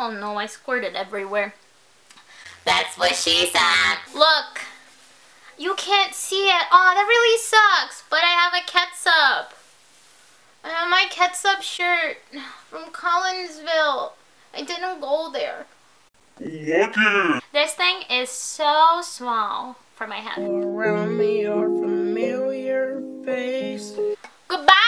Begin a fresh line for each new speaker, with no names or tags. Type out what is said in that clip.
Oh no, I squirted everywhere.
That's what she said.
Look, you can't see it. Oh, that really sucks. But I have a ketchup. I have my ketchup shirt from Collinsville. I didn't go there.
Lucky.
This thing is so small for my head.
Around me, your familiar face.
Goodbye.